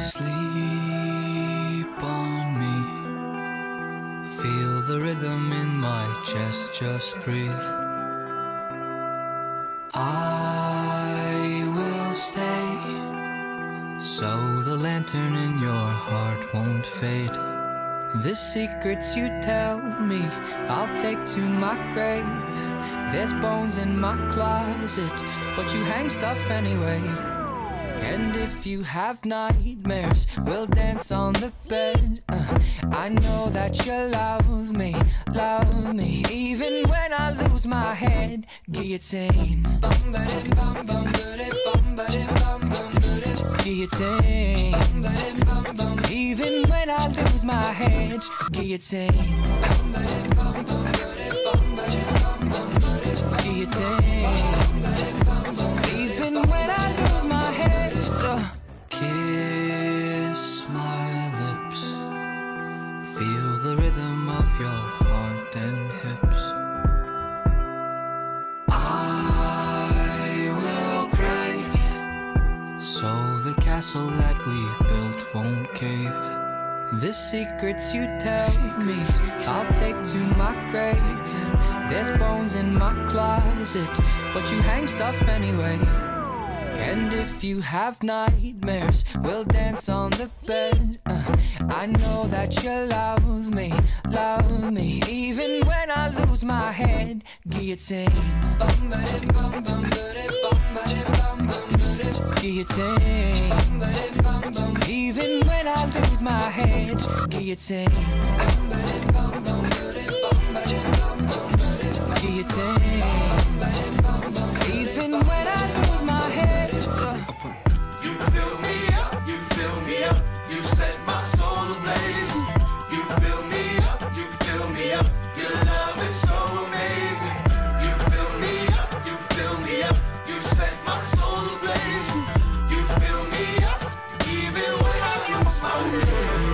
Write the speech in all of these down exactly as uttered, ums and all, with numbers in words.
sleep on me. Feel the rhythm in my chest, just breathe. I will stay, so the lantern in your heart won't fade. The secrets you tell me, I'll take to my grave. There's bones in my closet, but you hang stuff anyway. And if you have nightmares, we'll dance on the bed. uh, I know that you love me, love me, even when I lose my head. Guillotine, bum ba dim bum bum ba dim bum ba dim bum bum ba dim. Guillotine, bum ba dim bum bum. Even when I lose my head. Guillotine, bum ba dim bum bum ba dim bum ba dim bum bum ba dim. Guillotine, bum ba dim bum bum. Even when I lose my head. Kiss my lips, feel the rhythm of your heart and hips. I will pray, so the castle that we built won't cave. The secrets you tell me, I'll take to my grave. There's bones in my closet, but you hang stuff anyway. And if you have nightmares, we'll dance on the bed. uh, I know that you love me, love me, even when I lose my head. Guillotine, bum ba dim bum bum ba dim bum ba dim bum bum ba dim. Guillotine, bum ba dim bum bum. Even when I lose my head. Guillotine, bum ba dim bum bum ba dim bum ba dim bum bum ba dim. Guillotine, bum ba dim bum bum. Even when I lose my head. You fill me up, you fill me up, you set my soul ablaze. You fill me up, you fill me up, your love is so amazing. You fill me up, you fill me up, you set my soul ablaze. You fill me up, even when I lose my way.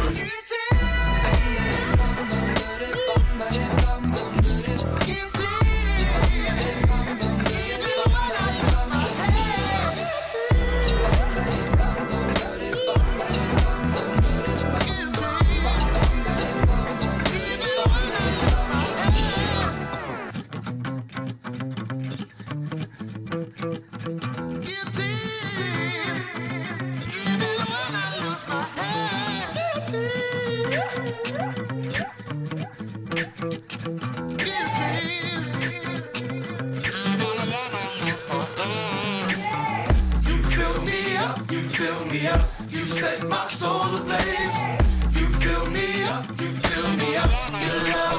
You fill me up, you set my soul ablaze. You fill me up, you fill me up, your love